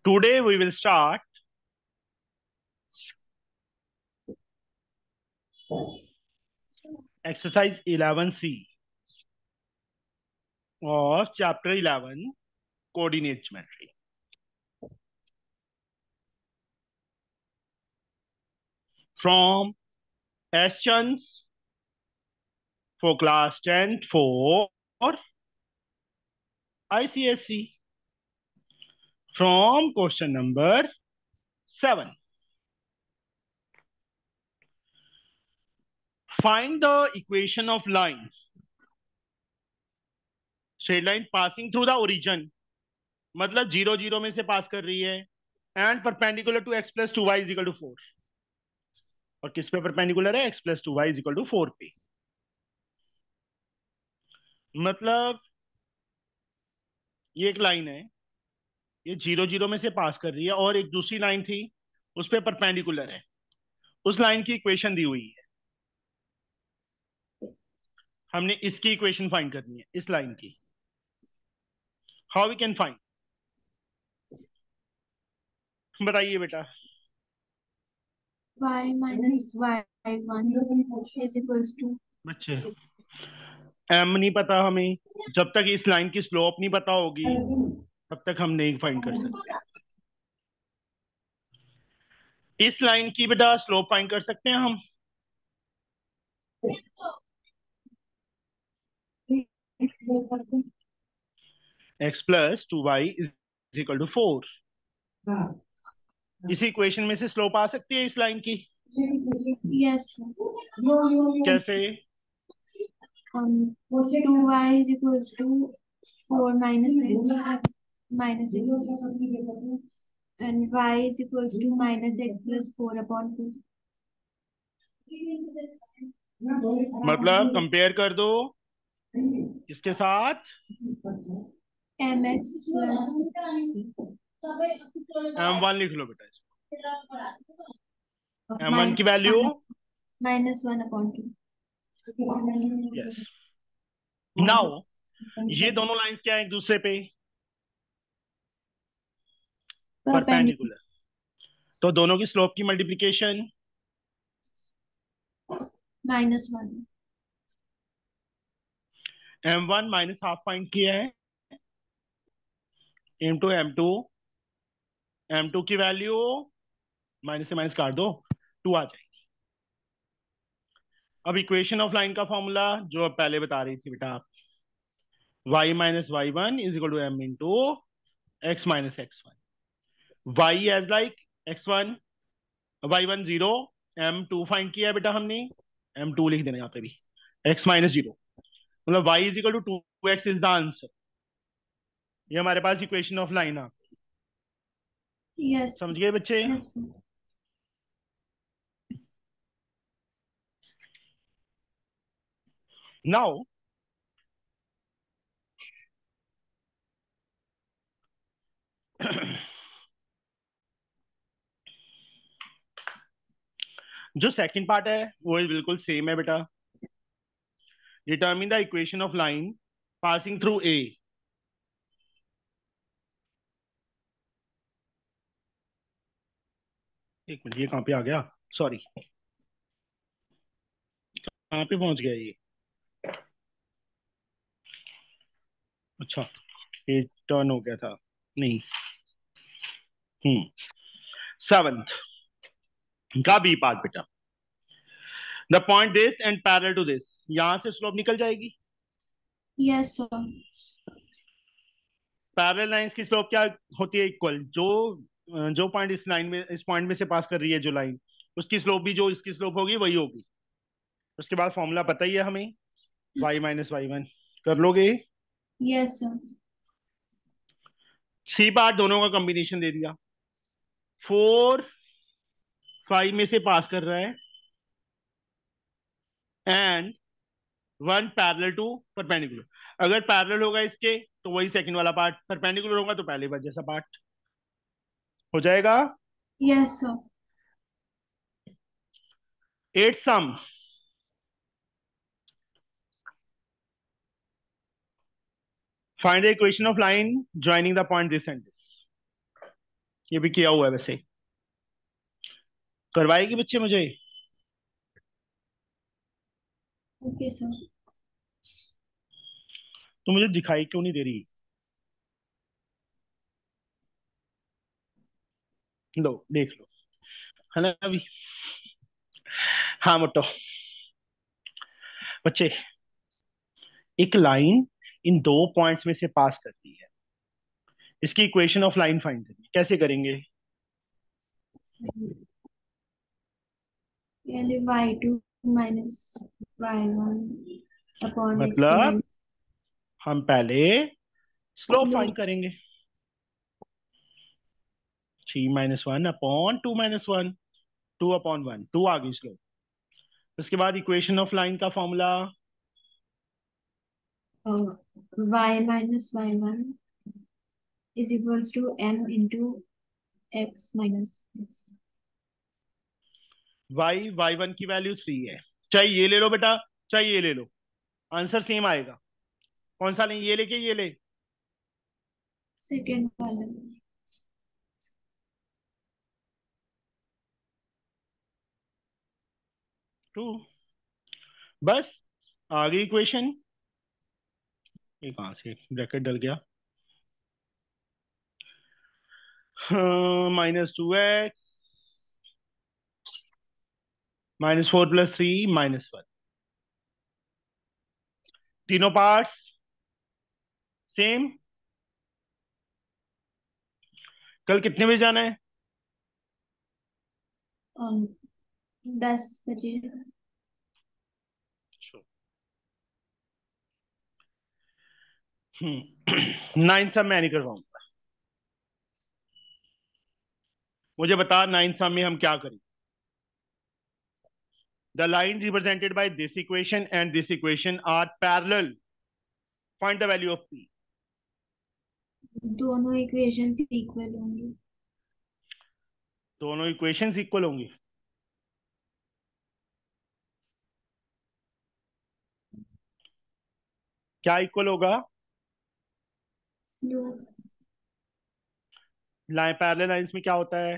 Today we will start exercise 11C of chapter 11 coordinate geometry. From questions for class 10th for ICSE. From question number 7. Find the equation of lines. Straight line passing through the origin. मतलब 0 0 में से पास कर रही है and perpendicular to x plus 2y is equal to 4. और किस पे perpendicular है? x plus 2y is equal to 4 पे. मतलब ये एक लाइन है, ये 0 0 में से पास कर रही है और एक दूसरी लाइन थी उस पे परपेंडिकुलर है. उस लाइन की इक्वेशन दी हुई है, हमने इसकी इक्वेशन फाइंड करनी है, इस लाइन की. How we can find? बताइए बेटा. y minus y1 is equals to बच्चे एम नहीं पता हमें. जब तक इस लाइन की स्लोप नहीं पता होगी तब तक हम नहीं फाइंड कर सकते. इस लाइन की बेटा स्लोप फाइंड कर सकते हैं हम. x plus 2y is equal to 4. इसी इक्वेशन में से स्लोप आ सकती है इस लाइन की. yes कैसे? 2y is equals to 4 minus x and y is equals to minus x plus 4 upon 2. मतलब कंपेयर कर दो इसके साथ. mx plus m1 लिख लो बेटा. m1 की value minus 1 upon 2. Yes. Now ये दोनों लाइंस क्या है एक दूसरे पे? Perpendicular. परपेंडिकुलर. तो दोनों की स्लोप की multiplication minus 1. m1 minus half point किया है इंटू m2. m2 की वैल्यू माइनस से माइनस काट दो, 2 आ जाएगी. अब इक्वेशन ऑफ लाइन का फॉर्मूला जो अब पहले बता रही थी बेटा आप, y minus Y one is equal to m into X minus x1. y as like x1, y1 0, m2 find किया है बेटा हमने, m2 लिख देना यहाँ पे भी, x माइनस 0. मतलब y is equal to 2x is the answer. ये हमारे पास इक्वेशन ऑफ लाइन आ. yes समझ गए बच्चे? yes नाउ जो सेकंड पार्ट है वो बिल्कुल सेम है बेटा. Determine the equation of line passing through A. एक मिनट, ये कहाँ पे आ गया? सॉरी, कहाँ पे पहुंच गया ये? अच्छा, ये टर्न हो गया था. नहीं. हम्म. सेवंथ का बी पार्ट बेटा. The point this and parallel to this. यहां से स्लोप निकल जाएगी. yes sir. पैरेलल लाइंस की स्लोप क्या होती है? इक्वल. जो जो पॉइंट इस लाइन में, इस पॉइंट में से पास कर रही है जो लाइन, उसकी स्लोप भी जो इसकी स्लोप होगी वही होगी. उसके बाद फॉर्मूला पता ही है हमें, y माइनस वाई वन. कर लोगे? yes sir. सी पार्ट दोनों का कॉम्बिनेशन दे दिया. 4 5 में से पास कर रहा है एंड 1 पैरेलल टू परपेंडिकुलर. अगर पैरेलल होगा इसके तो वही सेकंड वाला पार्ट, परपेंडिकुलर होगा तो पहले बार जैसा पार्ट हो जाएगा. yes sir. Eight sum. Find the equation of line joining the point this and this. ये भी किया हुआ है वैसे। करवाएगी बच्चे मुझे? Okay sir. तो मुझे दिखाई क्यों नहीं दे रही? लो देख लो, है ना अभी? हाँ मोटो बच्चे, एक लाइन इन दो पॉइंट्स में से पास करती है, इसकी इक्वेशन ऑफ लाइन फाइंड करनी है। कैसे करेंगे? पहले y2 minus y1 upon x2 मतलब माइनस हम पहले स्लोप स्लोप। फाइंड करेंगे। 3 - 1 अपॉन 2 - 1, 2/1, 2 आ गई स्लोप। उसके बाद इक्वेशन ऑफ लाइन का formula. y minus y1 is equals to m into x minus x। y1 की वैल्यू 3 है। चाहे ये ले लो बेटा, चाहे ये ले लो, आंसर सेम आएगा। कौन सा लें, ये लेके ये ले? सेकेंड वाला। 2। बस आ गई इक्वेशन। ये कहां से ब्रैकेट डल गया? -2x -4 + 3 - 1, तीनों पार्ट्स सेम। कल कितने बजे जाना है? 10 बजे। 9th सम मैं नहीं करवाऊंगा। मुझे बता 9th सम में हम क्या करें? The line represented by this equation and this equation are parallel. Find the value of p. दोनों इक्वेशंस इक्वल होंगे। दोनों इक्वेशंस इक्वल होंगी। क्या इक्वल होगा? जो लाइन पैरेलल लाइंस में क्या होता है?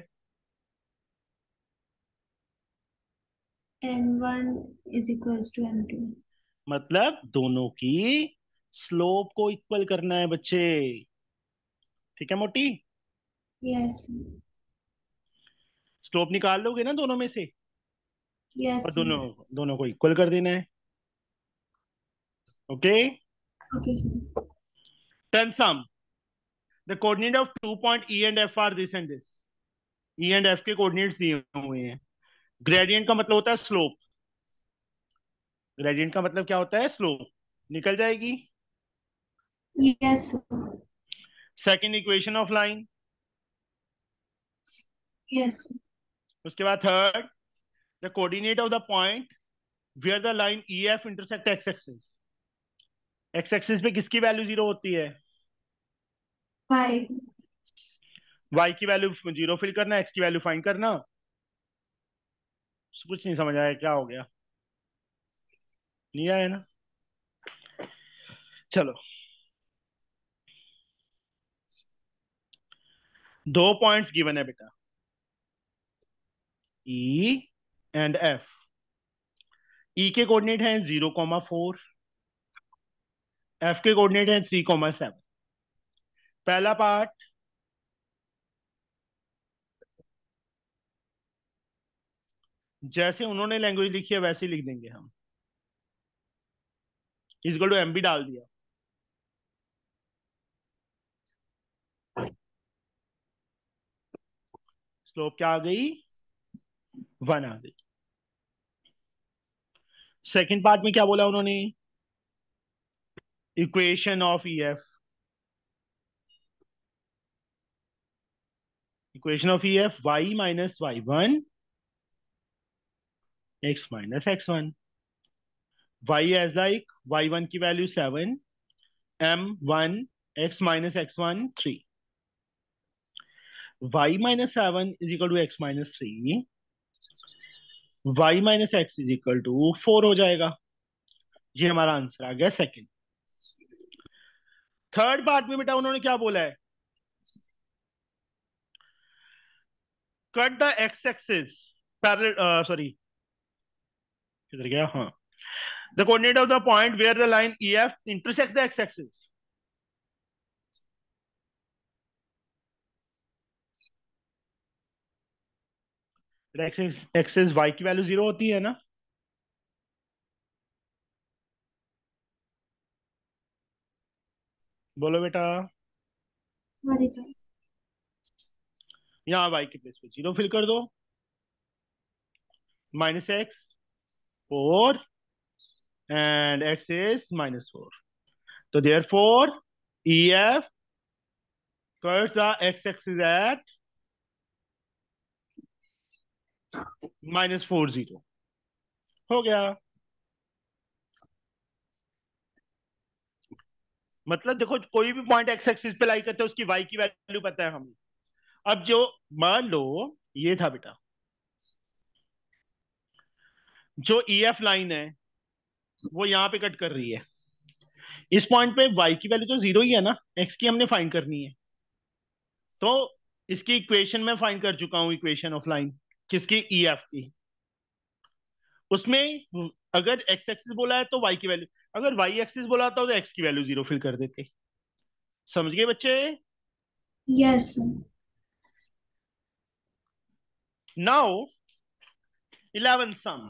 m1 is equals to m2। मतलब दोनों की स्लोप को इक्वल करना है बच्चे। ठीक है मोटी? यस। स्लोप निकाल लोगे ना दोनों में से, और यस। दोनों दोनों को इक्वल कर देना है। Okay. Okay sir. 10th sum. The coordinate of 2 point E and F are this and this. E and F के कोऑर्डिनेट्स दिए हुए हैं। ग्रेडियंट का मतलब होता है स्लोप। ग्रेडियंट का मतलब क्या होता है? स्लोप। निकल जाएगी। Yes. Second equation of line. Yes. उसके बाद third, the coordinate of the point where the line E F intersect X axis. X axis पे किसकी वैल्यू 0 होती है? 5। वाई की वैल्यू 0 फिल करना, एक्स की वैल्यू फाइंड करना। कुछ नहीं समझ आया, क्या हो गया? नहीं आया ना? चलो, दो पॉइंट्स गिवन है बेटा, ई एंड एफ। ई के कोऑर्डिनेट हैं 0,4, एफ के कोऑर्डिनेट हैं 3,7। पहला पार्ट, जैसे उन्होंने लैंग्वेज लिखी है वैसे ही लिख देंगे हम। इक्वल टू एम भी डाल दिया। स्लोप क्या आ गई? 1 आ गई। सेकंड पार्ट में क्या बोला उन्होंने? Equation of E F. Equation of E F y - y1 x - x1। y as like y1 की value 7, m1 x - x1 3। y - 7 is equal to x - 3, y - x is equal to 4 हो जाएगा। ये हमारा answer आ गया second. Third part में बेटा उन्होंने क्या बोला है? Cut the X axis parallel, sorry किधर गया, हाँ, the coordinate of the point where the line E F intersect the X axis. Axis axis Y की वैल्यू 0 होती है ना, बोलो बेटा। Sorry sir. यहाँ वाई की प्लेस पे 0 फिल कर दो, minus X 4 and X is -4, तो therefore E F curves the x axis at -40। हो गया। मतलब देखो कोई भी पॉइंट एक्स एक्सिस पे लाई करते हैं उसकी वाई की वैल्यू पता है हमें। अब जो, मान लो ये था बेटा, जो ई एफ लाइन है वो यहाँ पे कट कर रही है, इस पॉइंट पे वाई की वैल्यू तो 0 ही है ना, एक्स की हमने फाइंड करनी है। तो इसकी इक्वेशन में फाइंड कर चुका हूं, इक्वेशन ऑफ लाइन किसकी, ई एफ की। उसमें अगर एक्स एक्सिस बोला है तो वाई की वैल्यू, अगर वाई एक्सिस बोला था तो एक्स की वैल्यू 0 फिल कर देते। समझ गए बच्चे? Yes sir. Now 11th sum,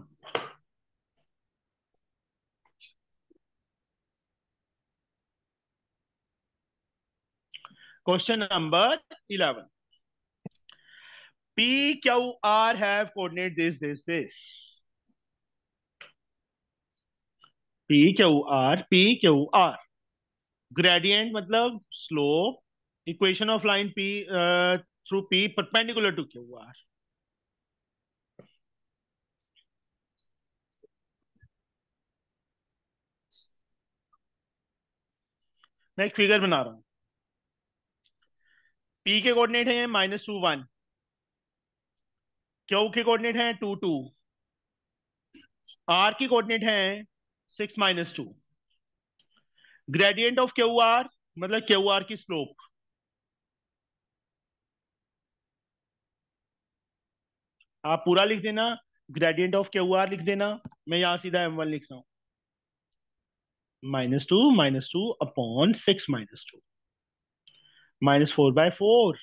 question number 11, p q r have coordinate this p q r gradient मतलब slope, equation of line p through p perpendicular to qr। मैं एक फिगर बना रहा हूं, p के कोऑर्डिनेट है -2 1, q के coordinate है 2 2, r की कोऑर्डिनेट है 6 -2। ग्रेडियंट ऑफ क्यू आर मतलब क्यू आर की स्लोप, आप पूरा लिख देना, ग्रेडियंट ऑफ क्यू आर लिख देना। मैं यहां सीधा m1 लिख रहा हूं, -2 अपॉन 6 -2, -4/4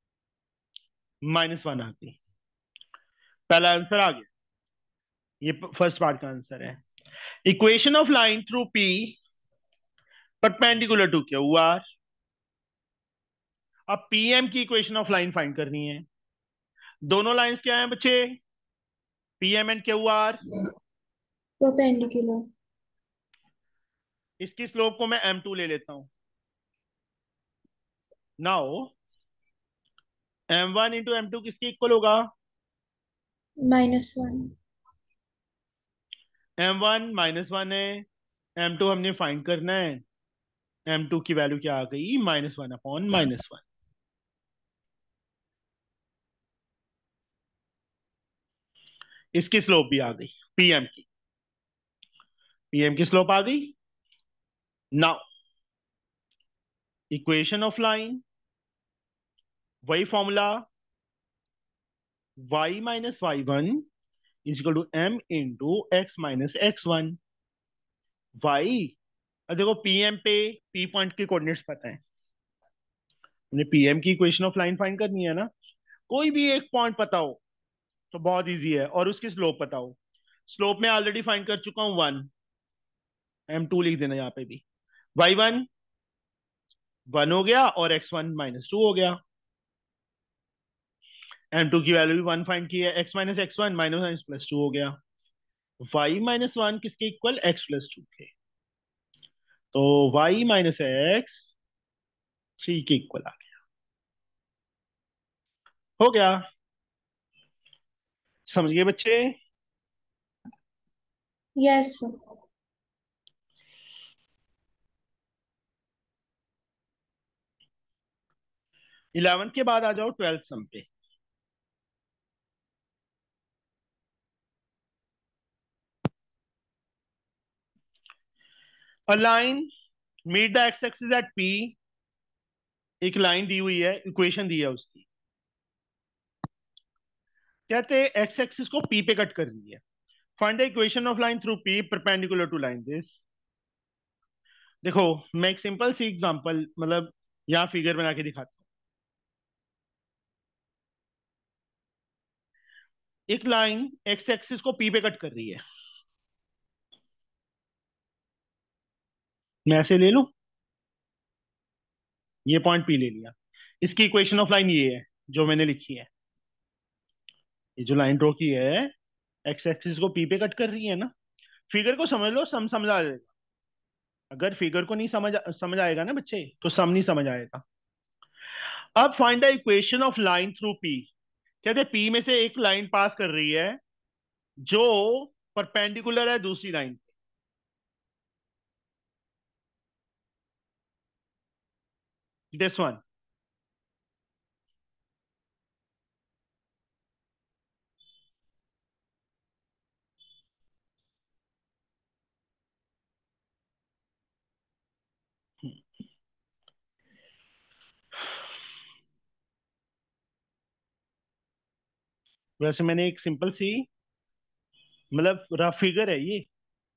-1 आ गई। पहला आंसर आ गया, ये फर्स्ट पार्ट का आंसर है। Equation of line through P perpendicular to Q R. अब पीएम की इक्वेशन ऑफ लाइन फाइंड करनी है। दोनों लाइंस क्या हैं बच्चे, PM and Q R. Perpendicular. इसकी स्लोप को मैं m2 ले लेता हूं। नाउ m1 इंटू m2 किसके इक्वल होगा, -1। m1 -1 है, m2 हमने फाइंड करना है, m2 की वैल्यू क्या आ गई, -1 अपॉन -1। इसकी स्लोप भी आ गई, पीएम की स्लोप आ गई। नाउ इक्वेशन ऑफ लाइन, वही formula, y-y1 is equal to m into x-x1। y, अब देखो पीएम पे पी पॉइंट के कोऑर्डिनेट्स पता है, हमने पीएम की इक्वेशन ऑफ लाइन फाइंड करनी है ना। कोई भी एक पॉइंट पता हो तो बहुत इजी है, और उसकी स्लोप पता हो। स्लोप में ऑलरेडी फाइंड कर चुका हूं 1, m2 लिख देना यहाँ पे भी। y1 1 हो गया और x1 -2 हो गया, m2 की वैल्यू भी 1 फाइंड की है, x -x1 -1 + 2 हो गया। y -1 किसके इक्वल, x + 2 के, तो y -x 3 के इक्वल आ गया। हो गया। समझ गए बच्चे? Yes sir. 11th के बाद आ जाओ 12th सम पे। A line meet the X axis at p, एक लाइन दी हुई है, इक्वेशन दी है उसकी। कहते हैं एक्स एक्सिस को पी पे कट कर रही है। Find the equation of line through P perpendicular to line this. देखो, मैं एक सिंपल सी एग्जांपल मतलब यहाँ फिगर बना के दिखाता हूँ। एक लाइन एक्स एक्सिस को पी पे कट कर रही है। मैं ऐसे ले लूं, ये पॉइंट पी ले लिया। इसकी इक्वेशन ऑफ लाइन ये है जो मैंने लिखी है। ये जो लाइन ड्रॉ की है, एक्स एक्सिस को पी पे कट कर रही है ना। फिगर को समझ लो, सम समझ आ जाएगा। अगर फिगर को नहीं समझ आएगा ना बच्चे, तो सम नहीं समझ आएगा। अब find the equation of line through P. कहते हैं पी में से एक लाइन पास कर रही है जो परपेंडिकुलर है दूसरी लाइन। This one. वैसे मैंने एक सिंपल सी मतलब रफ फिगर है ये।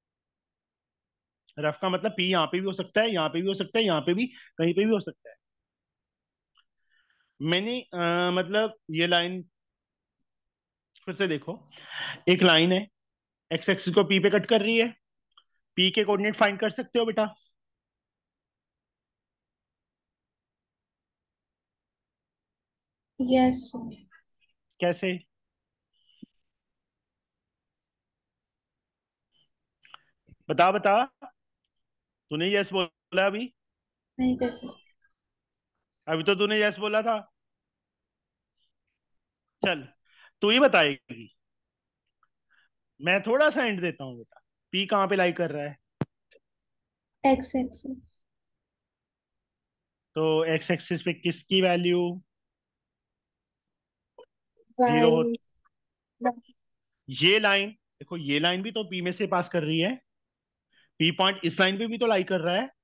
रफ का मतलब पी यहाँ पे भी हो सकता है, यहाँ पे भी हो सकता है, यहाँ पे भी, कहीं पे भी हो सकता है। मैंने मतलब ये लाइन फिर से देखो। एक लाइन है, एक्स एक्सिस को पी पे कट कर रही है। पी के कोऑर्डिनेट फाइंड कर सकते हो बेटा? यस। कैसे? बता बता। तूने यस बोला अभी। नहीं कर सकते। अभी तो तूने यस बोला था। चल, तू ही बताएगी। मैं थोड़ा सा हिंट देता हूँ बेटा। पी कहाँ पे लाई कर रहा है? X axis. तो एक्स एक्सिस पे किसकी वैल्यू जीरो हो? वाई। ये लाइन देखो, ये लाइन भी तो पी में से पास कर रही है। पी पॉइंट इस लाइन पे भी तो लाई कर रहा है।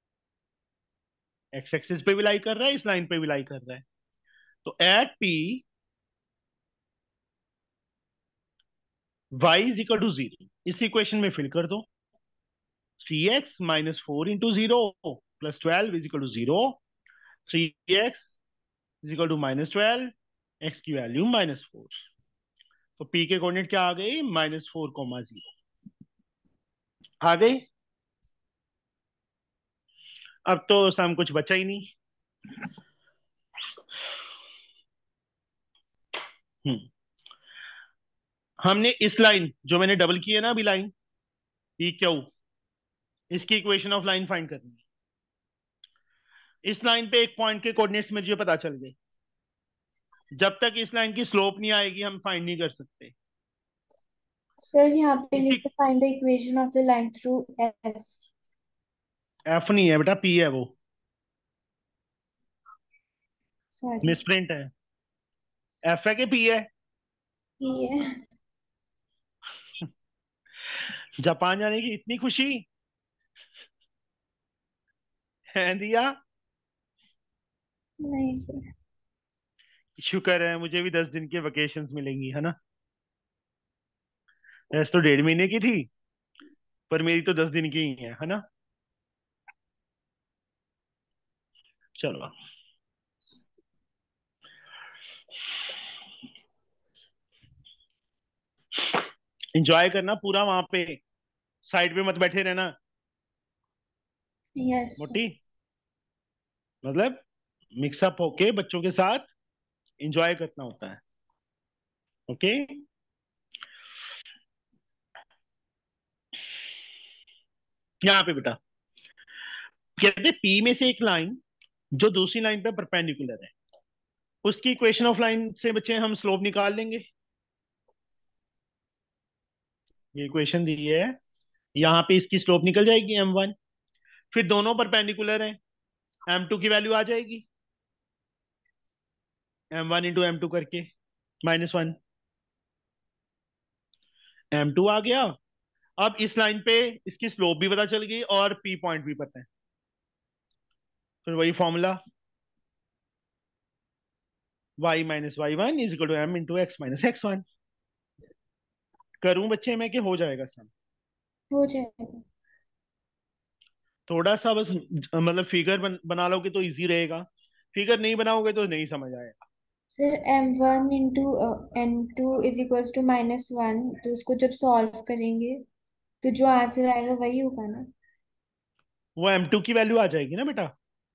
एक्स एक्सिस पे भी लाई कर रहा है, इस लाइन पे भी लाई कर रहा है। तो at P Y is equal to zero, इस इक्वेशन में फिल कर दो। 3x - 4 into zero plus 12 is equal to zero. 3x is equal to -12, X की वैल्यू -4। तो पी के कोऑर्डिनेट क्या आ गई? -4, 0 आ गई। अब तो सम कुछ बचा ही नहीं। हम्म हमने इस लाइन जो मैंने डबल की है ना अभी, लाइन पी क्यू, इसकी इक्वेशन ऑफ लाइन फाइंड करनी है। इस लाइन पे एक पॉइंट के कोऑर्डिनेट्स मुझे पता चल गए। जब तक इस लाइन की स्लोप नहीं आएगी हम फाइंड नहीं कर सकते। सर यहाँ पे इसकी लिखो find the equation of the line through F. F नहीं है बेटा, पी है वो। सॉरी। मिसप्रिंट है। एफ है कि पी है? ये है। जापान जाने की इतनी खुशी है दिया। नहीं सर। शुक्र है, मुझे भी 10 दिन के वेकेशंस मिलेंगी, है ना। ऐसे तो 1.5 महीने की थी, पर मेरी तो 10 दिन की ही है ना। चलो, एंजॉय करना पूरा वहां पे, साइड पे मत बैठे रहना। यस। मोटी मतलब मिक्सअप होके बच्चों के साथ एंजॉय करना होता है। ओके। यहाँ पे बेटा कहते पी में से एक लाइन जो दूसरी लाइन पे परपेंडिकुलर है, उसकी इक्वेशन ऑफ लाइन से बच्चे हम स्लोप निकाल लेंगे। ये इक्वेशन दी है, यहाँ पे इसकी स्लोप निकल जाएगी m1। फिर दोनों परपेंडिकुलर हैं, m2 की वैल्यू आ जाएगी m1 × m2 करके -1। m2 आ गया। अब इस लाइन पे इसकी स्लोप भी पता चल गई और पी पॉइंट भी पता है। फिर वही formula, Y minus Y one is equal to M into X minus X one. करूं बच्चे मैं कि हो जाएगा सम? हो जाएगा। थोड़ा सा बस मतलब फिगर बना लोगे तो इजी रहेगा, फिगर नहीं बनाओगे तो नहीं समझ आएगा। सर m1 × n2 = -1, तो उसको जब सॉल्व करेंगे तो जो आंसर आएगा वही होगा ना। वो m2 की वैल्यू आ जाएगी ना बेटा।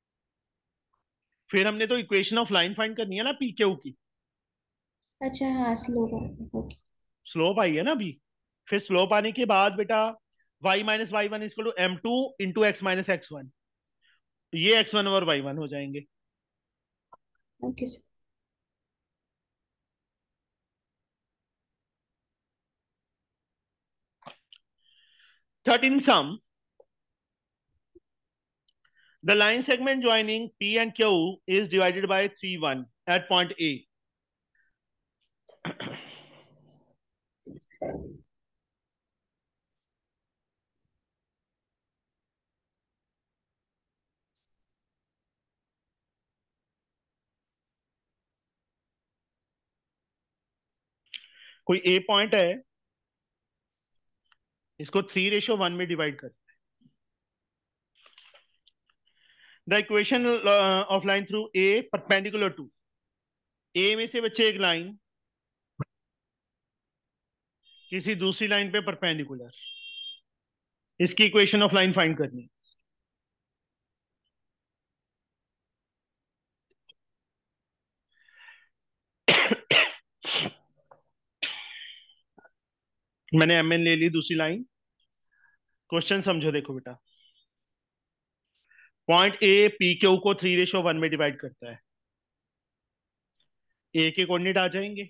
फिर हमने तो इक्वेशन ऑफ लाइन फाइंड करनी है ना पी क्यू की। अच्छा हाँ, स्लो ओके। स्लोप आई है ना अभी। फिर स्लोप आने के बाद बेटा y minus Y one is equal to M two into X minus X one. ये एक्स वन और वाई वन हो जाएंगे। Okay sir. 13 sum. The line segment joining P and Q is divided by 3 1 at point A. कोई ए point है, इसको 3:1 में divide कर। The equation of line through A perpendicular to, A में से बच्चे एक लाइन किसी दूसरी लाइन पे परपेंडिकुलर, इसकी इक्वेशन ऑफ लाइन फाइंड करनी। मैंने एम एन ले ली दूसरी लाइन। क्वेश्चन समझो, देखो बेटा, पॉइंट ए पी क्यू को 3:1 में डिवाइड करता है। ए के कोऑर्डिनेट आ जाएंगे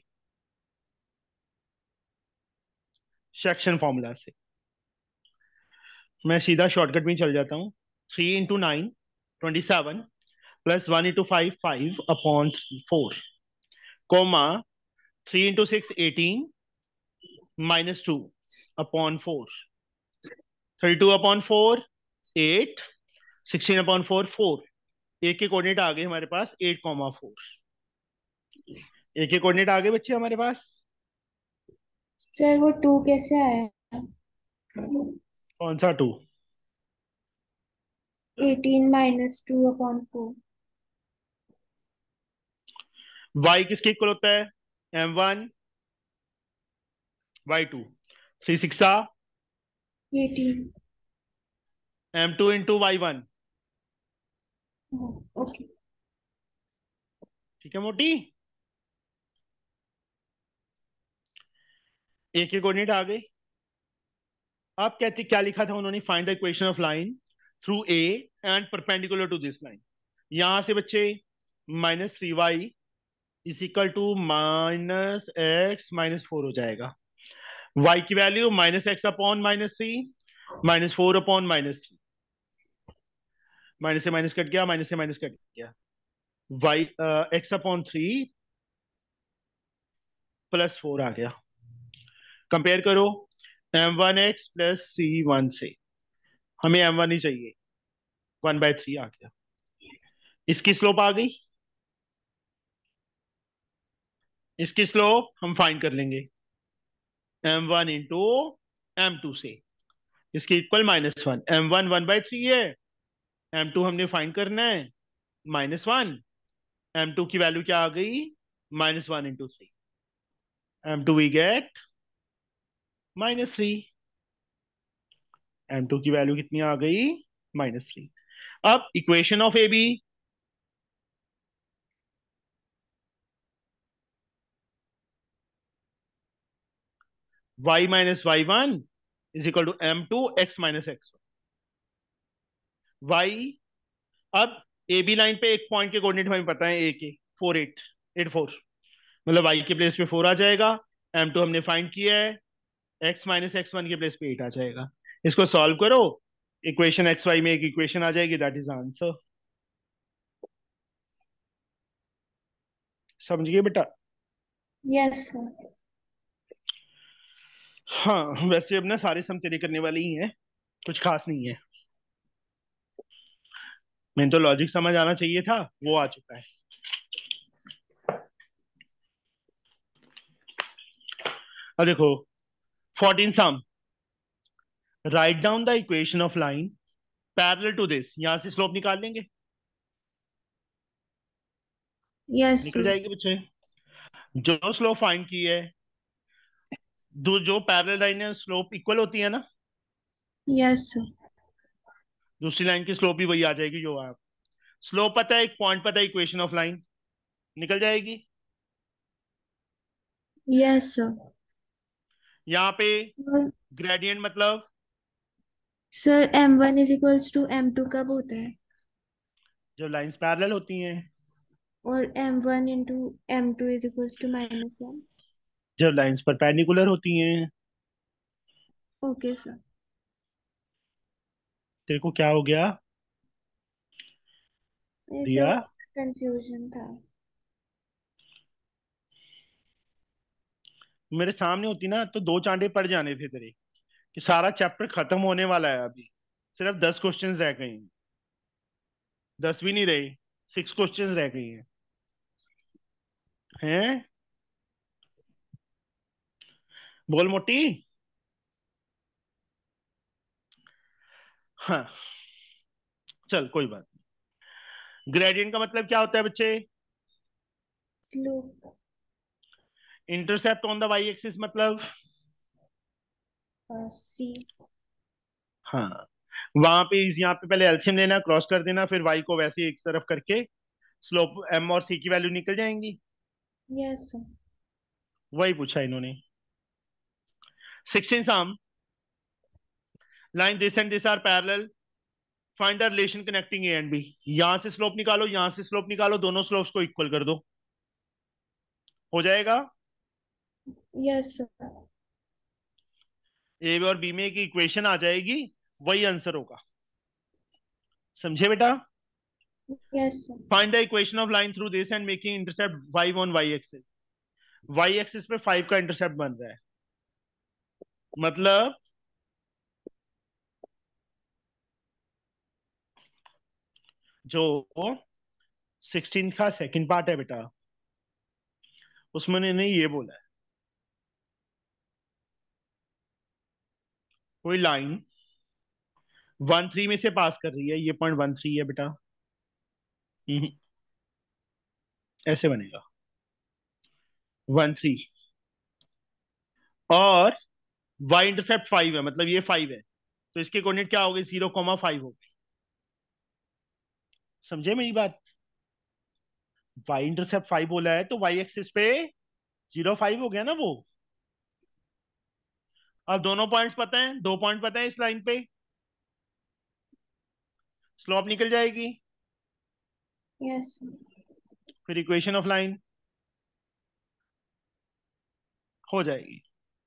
सेक्शन फॉर्मूला से। मैं सीधा शॉर्टकट में चल जाता हूँ। 3 × 9 = 27 प्लस 1 × 5 5/4 कोमा 3 × 6 = 18 -2/4 32/4 8 16/4 4। एक के कोऑर्डिनेट आ गए हमारे पास 8,4। एक के कोऑर्डिनेट आ गए बच्चे हमारे पास। सर वो 2 कैसे आया? कौन सा 2? 18 - 2/4। वाई किसके इक्वल होता है? m1 y2 3 6 18। m2 into y1। Okay. ठीक है मोटी। एक के कोऑर्डिनेट आ गए। अब कहते क्या लिखा था उन्होंने? Find the equation of line through A and perpendicular to this line. यहां से बच्चे -3y is equal to -x - 4 हो जाएगा। y की वैल्यू -x/-3 -4/-3। माइनस से माइनस कट गया, माइनस से माइनस कट गया। y x/3 +4 आ गया। कंपेयर करो m1x प्लस c1 से। हमें m1 ही चाहिए, 1/3 आ गया। इसकी स्लोप आ गई, इसकी स्लोप हम फाइंड कर लेंगे m1 इंटू m2 से। इसके इक्वल -1। m1 1/3 है, m2 हमने फाइंड करना है -1। m2 की वैल्यू क्या आ गई? -1 × 3। m2 we get -3। m2 की वैल्यू कितनी आ गई? -3। अब equation of A B, y - y1 = m2 x - x1। y, अब ए बी लाइन पे एक पॉइंट के कोऑर्डिनेट हमें पता है, ए के 4 8 8 4, मतलब y के प्लेस पे 4 आ जाएगा। m2 हमने फाइंड किया है, x - x1 के प्लेस पे 8 आ जाएगा। इसको सॉल्व करो, इक्वेशन एक्स वाई में एक इक्वेशन आ जाएगी, दैट इज आंसर। समझ गए बेटा? Yes sir. हाँ वैसे अब ना सारे सम तेरे करने वाले ही हैं, कुछ खास नहीं है। मैंने तो लॉजिक समझ आना चाहिए था, वो आ चुका है। अब देखो 14 sum, write down the equation of line parallel to this, यहां से स्लोप निकाल लेंगे, यस निकल जाएगी बच्चे। जो स्लोप फाइंड की है, जो पैरेलल लाइन है स्लोप इक्वल होती है ना, यस दूसरी लाइन की स्लोप भी वही आ जाएगी जो आप, स्लोप पता है, एक पॉइंट पता है, इक्वेशन ऑफ लाइन निकल जाएगी। यस यहाँ पे ग्रेडियंट मतलब sir m1 is equals to m2 कब होता है? जो लाइंस पैरेलल होती हैं, और m1 into m2 is equals to -1। जब लाइंस परपेंडिकुलर होती हैं। Okay sir. तेरे को क्या हो गया ये दिया? सब कंफ्यूजन था। मेरे सामने होती ना तो दो चांटे पड़ जाने थे तेरे, कि सारा चैप्टर खत्म होने वाला है अभी, सिर्फ 10 क्वेश्चंस रह गए हैं, 10 भी नहीं रहे, 6 क्वेश्चंस रह गई हैं। बोल मोटी। हाँ, चल कोई बात नहीं। ग्रेडियंट का मतलब क्या होता है बच्चे? Slope. Intercept on the Y axis मतलब, सी। हाँ, वहां पे यहाँ पे पहले एलसीएम लेना, क्रॉस कर देना, फिर वाई को वैसे एक तरफ करके स्लोप एम और सी की वैल्यू निकल जाएंगी। Yes sir. वही पूछा इन्होंने। 16 sum, line this and this are parallel, find the relation connecting A and B. यहां से स्लोप निकालो, यहां से स्लोप निकालो, दोनों स्लोप्स को इक्वल कर दो, हो जाएगा। Yes sir. ए और बी में की इक्वेशन आ जाएगी, वही आंसर होगा। समझे बेटा? Yes sir. Find the equation of line through this and making intercept 5 on Y axis. Y axis पे 5 का इंटरसेप्ट बन रहा है, मतलब जो 16 का सेकंड पार्ट है बेटा, उसमें इन्होंने ये बोला है, कोई लाइन 1 3 में से पास कर रही है, ये पॉइंट 1 3 है बेटा। हम्म, ऐसे बनेगा 1 3, और वाई इंटरसेप्ट 5 है, मतलब ये 5 है, तो इसके कोऑर्डिनेट क्या हो गए? 0,5 हो गए। समझे मेरी बात? वाई इंटरसेप्ट 5 बोला है तो वाई एक्सिस पे 0,5 हो गया ना वो। अब दोनों पॉइंट्स पता है, दो पॉइंट पता है इस लाइन पे, स्लोप निकल जाएगी, यस फिर इक्वेशन ऑफ लाइन हो जाएगी।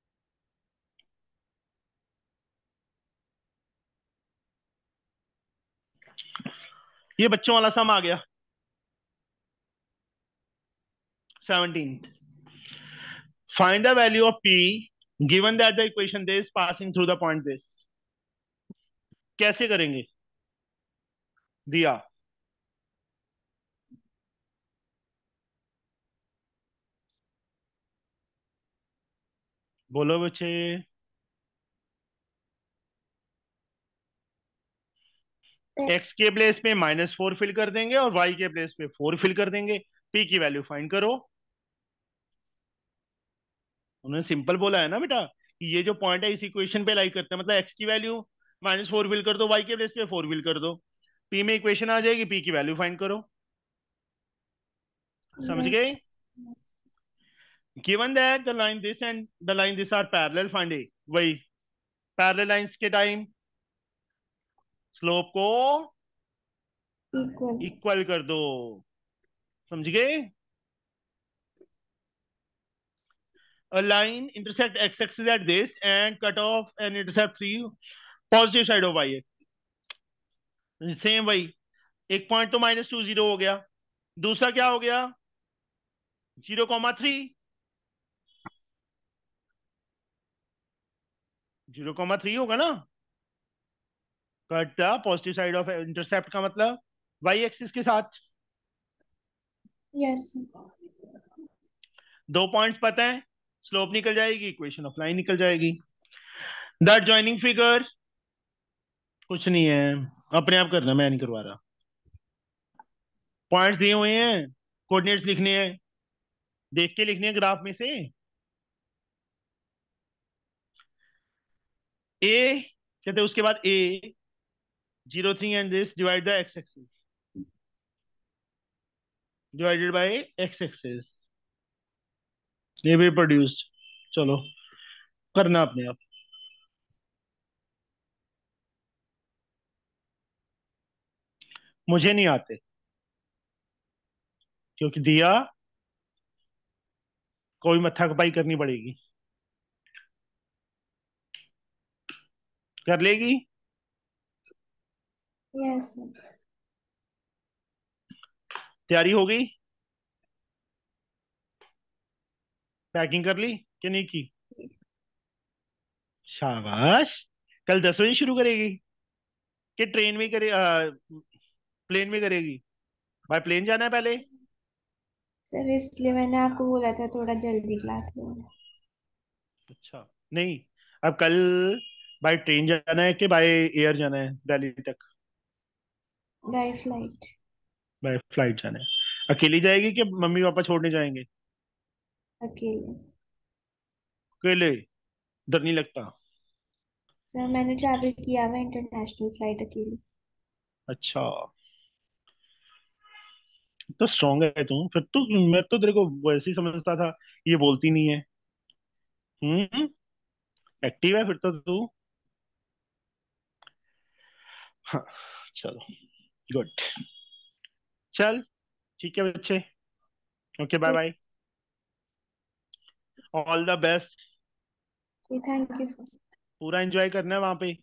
ये बच्चों वाला सम आ गया। 17, find the value of P given that the equation this passing through the point this. कैसे करेंगे? दिया, बोलो बच्चे। एक्स के प्लेस पे -4 फिल कर देंगे और वाई के प्लेस पे 4 फिल कर देंगे, पी की वैल्यू फाइंड करो। उन्होंने सिंपल बोला है ना बेटा, कि ये जो पॉइंट है इस इक्वेशन पे लाई करता है, मतलब एक्स की वैल्यू -4 फिल कर दो, वाई के प्लेस पे 4 फिल कर दो, पी में इक्वेशन आ जाएगी, पी की वैल्यू फाइंड करो। समझ यस गए? Given that the line this and the line this are parallel, find A. वही पैरेलल लाइंस के टाइम स्लोप को इक्वल। इक्वल कर दो। समझ गए? A line intersect x axis at this and cut off and intercept 3 positive side of y axis। Same वही, एक point तो -20 हो गया, दूसरा क्या हो गया? 0,3। 0,3 होगा ना, cut the positive side of intercept का मतलब वाई एक्सिस के साथ। यस दो पॉइंट्स पता है, स्लोप निकल जाएगी, इक्वेशन ऑफ लाइन निकल जाएगी। द ज्वाइनिंग फिगर कुछ नहीं है, अपने आप करना, मैं नहीं करवा रहा। पॉइंट्स दिए हुए हैं, कोऑर्डिनेट्स लिखने हैं, देख के लिखने हैं ग्राफ में से। ए कहते हैं, उसके बाद A 0 3 and this divide the X axis, divided by X axis, ये भी प्रोड्यूस्ड। चलो करना अपने आप। मुझे नहीं आते, क्योंकि दिया, कोई मत्था खपाई करनी पड़ेगी। कर लेगी? यस। तैयारी हो गई? पैकिंग कर ली कि नहीं की? शाबाश। कल 10 बजे शुरू करेगी कि ट्रेन में करे, प्लेन में करेगी? भाई प्लेन जाना है पहले। सर इसलिए मैंने आपको बोला था थोड़ा जल्दी क्लास लो। अच्छा, नहीं, अब कल बाय ट्रेन जाना है कि बाय एयर जाना है दिल्ली तक? By flight. बाय फ्लाइट जाना है। अकेली जाएगी कि मम्मी पापा छोड़ने जाएंगे? अकेले। अकेले? डर नहीं लगता? सर मैंने ट्रैवल किया हुआ इंटरनेशनल फ्लाइट अकेले। अच्छा, तो स्ट्रांग है तू फिर तो। मैं तो तेरे को वैसे ही समझता था, ये बोलती नहीं है। हम्म। एक्टिव है फिर तो तू। हाँ, चलो, गुड। चल, ठीक है बच्चे, okay, bye bye, all the best. Thank you sir. पूरा एंजॉय करना है वहां पे।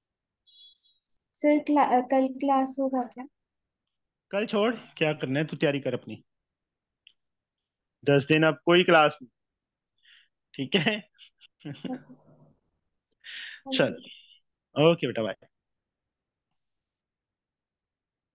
सर कल क्लास होगा क्या? कल छोड़, क्या करना है तू तैयारी कर अपनी। 10 दिन अब कोई क्लास नहीं, ठीक है? ओके। थैंक चल, यू। ओके बेटा, बाय।